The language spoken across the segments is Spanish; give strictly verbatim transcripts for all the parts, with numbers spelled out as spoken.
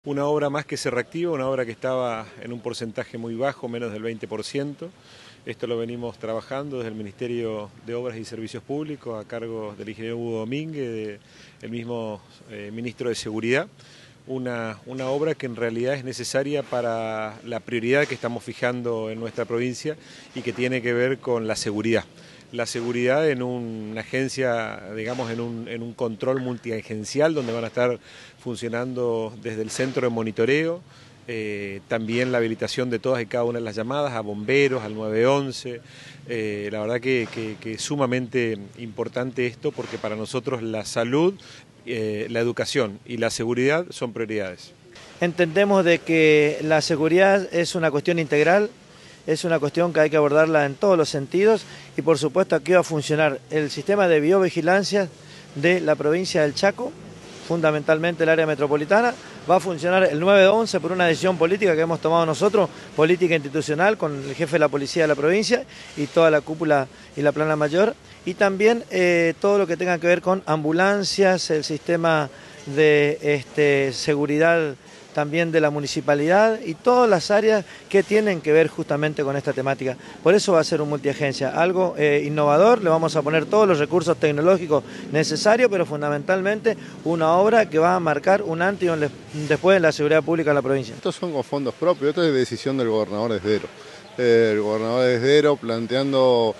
Una obra más que se reactiva, una obra que estaba en un porcentaje muy bajo, menos del veinte por ciento. Esto lo venimos trabajando desde el Ministerio de Obras y Servicios Públicos a cargo del ingeniero Hugo Domínguez, del mismo eh, ministro de Seguridad. Una, una obra que en realidad es necesaria para la prioridad que estamos fijando en nuestra provincia y que tiene que ver con la seguridad. La seguridad en una agencia, digamos, en un, en un control multiagencial donde van a estar funcionando desde el centro de monitoreo, eh, también la habilitación de todas y cada una de las llamadas, a bomberos, al nueve once. Eh, la verdad que, que, que es sumamente importante esto porque para nosotros la salud, eh, la educación y la seguridad son prioridades. Entendemos de que la seguridad es una cuestión integral. Es una cuestión que hay que abordarla en todos los sentidos y por supuesto aquí va a funcionar el sistema de biovigilancia de la provincia del Chaco, fundamentalmente el área metropolitana. Va a funcionar el nueve once por una decisión política que hemos tomado nosotros, política institucional, con el jefe de la policía de la provincia y toda la cúpula y la plana mayor. Y también eh, todo lo que tenga que ver con ambulancias, el sistema de este, seguridad también de la municipalidad y todas las áreas que tienen que ver justamente con esta temática. Por eso va a ser un multiagencia, algo eh, innovador, le vamos a poner todos los recursos tecnológicos necesarios, pero fundamentalmente una obra que va a marcar un antes y un después en la seguridad pública de la provincia. Estos son con fondos propios, esto es decisión del gobernador Esdero. Eh, el gobernador Esdero planteando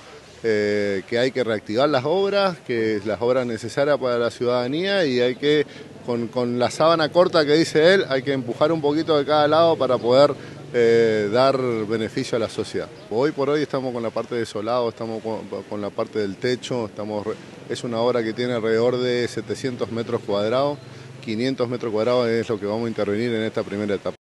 Eh, que hay que reactivar las obras, que es las obras necesarias para la ciudadanía y hay que, con, con la sábana corta que dice él, hay que empujar un poquito de cada lado para poder eh, dar beneficio a la sociedad. Hoy por hoy estamos con la parte de solado, estamos con, con la parte del techo, estamos, es una obra que tiene alrededor de setecientos metros cuadrados, quinientos metros cuadrados es lo que vamos a intervenir en esta primera etapa.